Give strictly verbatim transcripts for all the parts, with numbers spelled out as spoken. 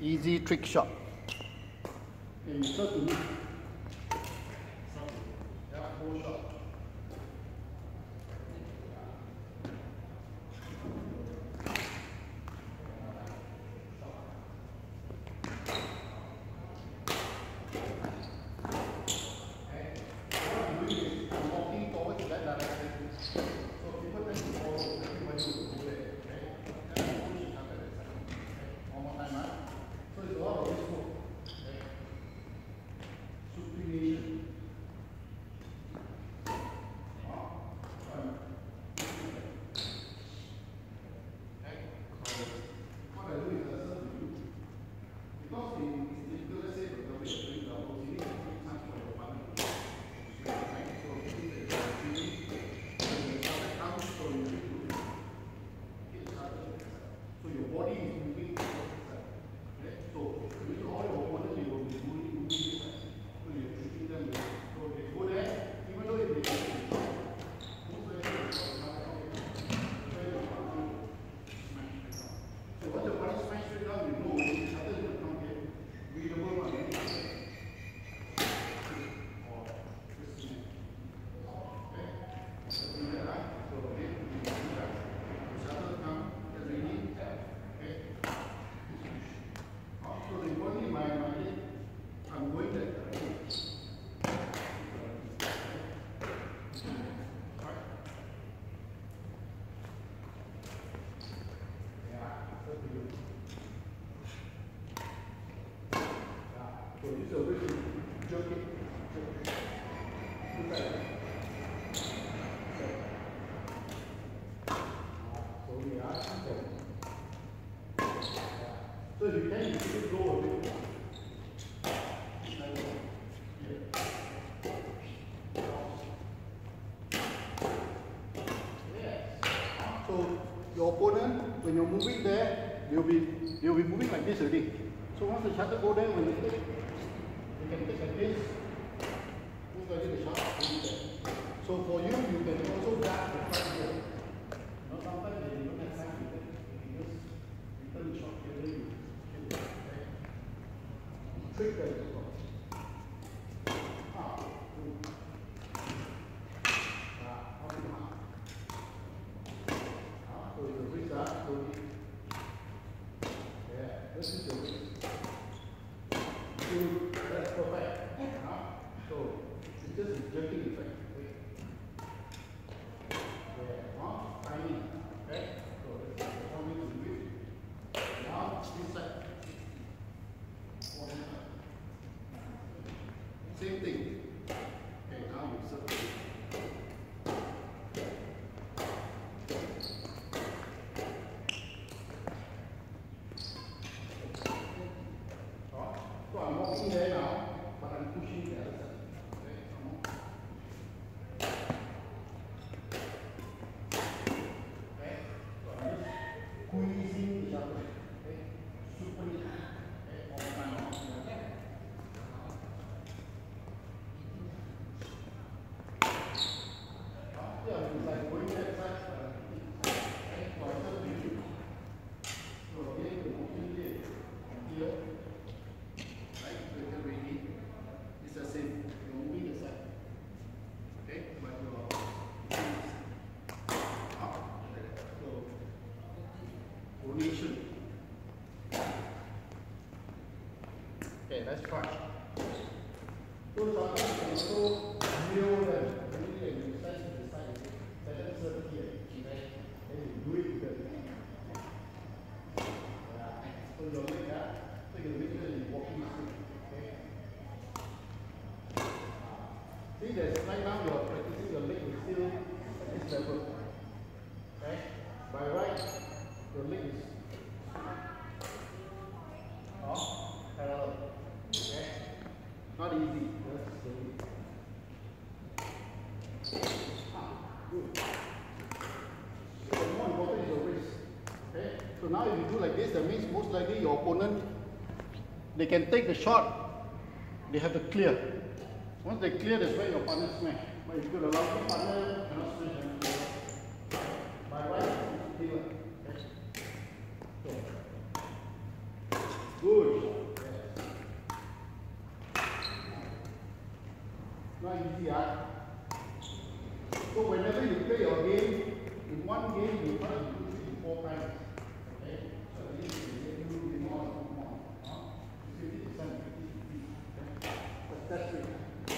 Easy trick shot. Okay, you serve to me. Yeah, full shot. So you can you can go a bit. So your opponent, when you're moving there, they'll be they'll be moving like this already. So once the shuttle go there, when they take, they can take like this, move like this, the shuttle move there. So for you, you can also guard the front here. You know, sometimes they don't have time to take. You can just return the shot here, then you kill it. Okay? Trick that as well. Ah, good. Ah, on the mark. Ah, so the wrist up, slowly. Yeah, this is your wrist. Good, that's perfect. Ah, so it's just a jerking effect. Same thing. Okay, now you serve. So I'm walking there now, but I'm pushing the other side. Okay, come on. Okay, so I'm just squeezing the shuttle. Okay, super neat. Okay, all the time. Okay, let's try. So sometimes you can also kneel them. Really, you slice to the side. Let them serve here. Okay? Then you do it with the yeah. So your leg, yeah? So your leg is walking stick. Okay? See, there's right now you're practicing your leg is still at this level. Okay? By right, your leg is oh, parallel. Okay? Not easy. Just slowly. Ah, good. So the more important is your wrist. Okay? So now if you do like this, that means most likely your opponent, they can take the shot, they have to clear. Once they clear, that's where your partner smash. But if you could allow your partner, cannot smash anything. By right, clear. Okay? So. Good. Not easy, huh? So whenever you play your game, in one game you try to do three to four times. Okay? So at least you get you do more and more. Huh? fifty percent, fifty fifty. Okay? But that's it.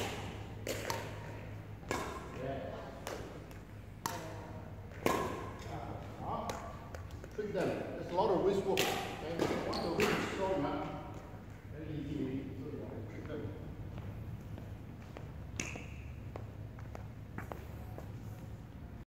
Yeah. Huh? Trick them. There's a lot of wrist work.